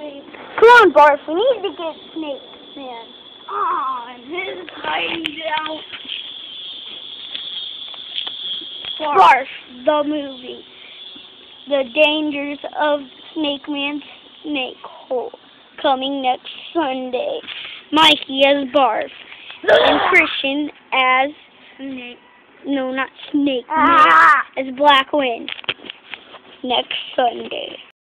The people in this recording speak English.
Come on, Barf, we need to get Snake Man. And his hideout. Barf, the movie. The Dangers of Snake Man's Snake Hole. Coming next Sunday. Mikey as Barf. And Christian as... Snake. No, not Snake Man. As Black Wind. Next Sunday.